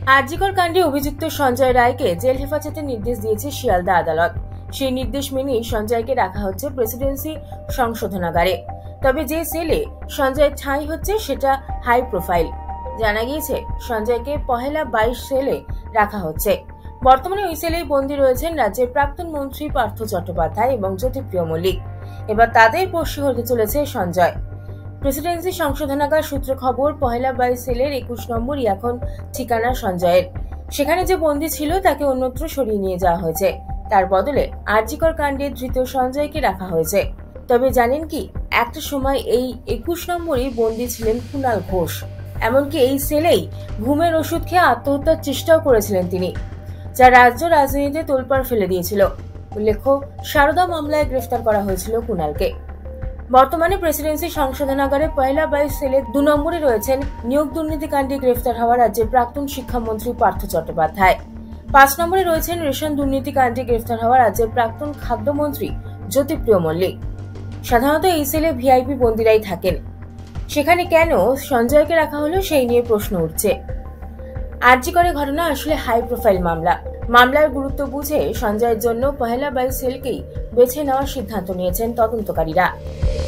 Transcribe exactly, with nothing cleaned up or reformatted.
আরজিকর কাণ্ডে অভিযুক্ত সঞ্জয় রায়কে জেল হেফাজতের নির্দেশ দিয়েছে শিয়ালদা আদালত। সেই নির্দেশ মেনেই সঞ্জয়কে রাখা হচ্ছে প্রেসিডেন্সি সংশোধনাগারে। তবে যে সেলে সঞ্জয় ঠাঁই হচ্ছে সেটা হাই প্রোফাইল। জানা গিয়েছে সঞ্জয়কে পহেলা বাইশ সেলে রাখা হচ্ছে। বর্তমানে ওই সেলেই বন্দী রয়েছেন রাজ্যের প্রাক্তন মন্ত্রী পার্থ চট্টোপাধ্যায় এবং জ্যোতিপ্রিয় মল্লিক। এবার তাদের পোষ্য হতে চলেছে সঞ্জয়। প্রেসিডেন্সি সংশোধনাগার সূত্রে খবর, পহেলা বাইশ সেলের একুশ নম্বরই এখন ঠিকানা সঞ্জয়ের। সেখানে যে বন্দী ছিল তাকে অন্যত্র সরিয়ে নিয়ে যাওয়া হয়েছে। তার বদলে আরজিকর কাণ্ডে ধৃত সঞ্জয়কে রাখা হয়েছে। তবে জানেন কি, একটা সময় এই একুশ নম্বরই বন্দী ছিলেন কুণাল ঘোষ। এমনকি এই সেলেই ঘুমের ওষুধ খেয়ে আত্মহত্যার চেষ্টাও করেছিলেন তিনি, যা রাজ্য রাজনীতিতে তোলপাড় ফেলে দিয়েছিল। উল্লেখ্য, সারদা মামলায় গ্রেফতার করা হয়েছিল কুণালকে। বর্তমানে প্রেসিডেন্সি সংশোধনাগারে পয়লা বাইশ সেলে দু নম্বরে রয়েছেন নিয়োগ দুর্নীতি কাণ্ডে গ্রেফতার হওয়া রাজ্যের প্রাক্তন শিক্ষামন্ত্রী পার্থ চট্টোপাধ্যায়। পাঁচ নম্বরে রয়েছেন রেশন দুর্নীতি কাণ্ডে গ্রেফতার হওয়া রাজ্যের প্রাক্তন খাদ্যমন্ত্রী জ্যোতিপ্রিয় মল্লিক। সাধারণত এই সেলে ভিআইপি বন্দীরাই থাকেন। সেখানে কেন সঞ্জয়কে রাখা হলো সেই নিয়ে প্রশ্ন উঠছে। আরজিকরের ঘটনা আসলে হাই প্রোফাইল মামলা। মামলার গুরুত্ব বুঝে সঞ্জয়ের জন্য পহেলা বাইশ সেলকেই বেছে নেওয়ার সিদ্ধান্ত নিয়েছেন তদন্তকারীরা।